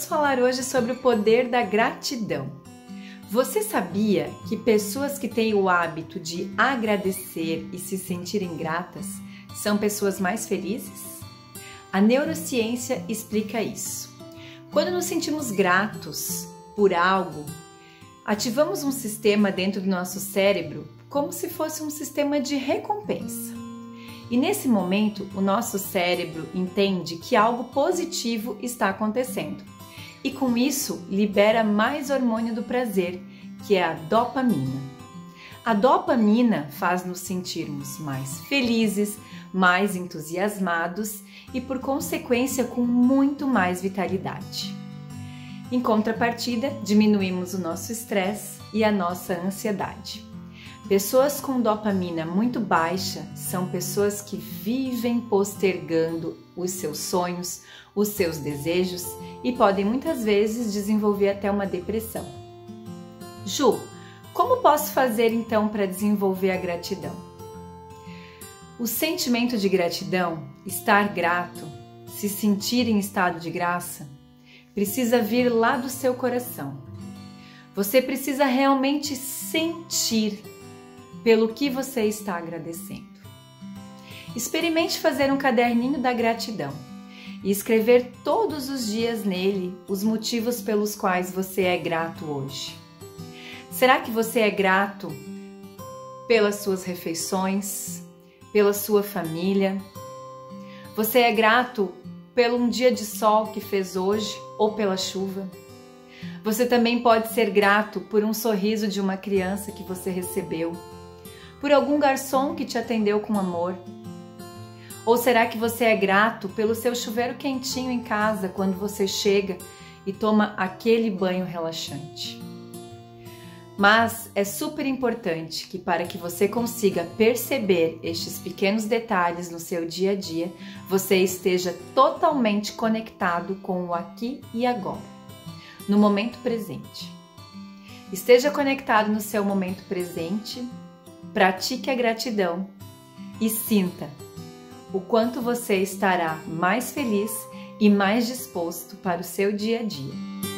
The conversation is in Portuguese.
Vamos falar hoje sobre o poder da gratidão. Você sabia que pessoas que têm o hábito de agradecer e se sentirem gratas são pessoas mais felizes? A neurociência explica isso. Quando nos sentimos gratos por algo, ativamos um sistema dentro do nosso cérebro como se fosse um sistema de recompensa. E nesse momento, o nosso cérebro entende que algo positivo está acontecendo. E com isso, libera mais hormônio do prazer, que é a dopamina. A dopamina faz nos sentirmos mais felizes, mais entusiasmados e, por consequência, com muito mais vitalidade. Em contrapartida, diminuímos o nosso estresse e a nossa ansiedade. Pessoas com dopamina muito baixa são pessoas que vivem postergando os seus sonhos, os seus desejos e podem muitas vezes desenvolver até uma depressão. Ju, como posso fazer então para desenvolver a gratidão? O sentimento de gratidão, estar grato, se sentir em estado de graça, precisa vir lá do seu coração. Você precisa realmente sentir pelo que você está agradecendo. Experimente fazer um caderninho da gratidão e escrever todos os dias nele os motivos pelos quais você é grato hoje. Será que você é grato pelas suas refeições, pela sua família? Você é grato pelo um dia de sol que fez hoje ou pela chuva? Você também pode ser grato por um sorriso de uma criança que você recebeu, por algum garçom que te atendeu com amor? Ou será que você é grato pelo seu chuveiro quentinho em casa quando você chega e toma aquele banho relaxante? Mas é super importante que, para que você consiga perceber estes pequenos detalhes no seu dia a dia, você esteja totalmente conectado com o aqui e agora, no momento presente. Esteja conectado no seu momento presente, pratique a gratidão e sinta o quanto você estará mais feliz e mais disposto para o seu dia a dia.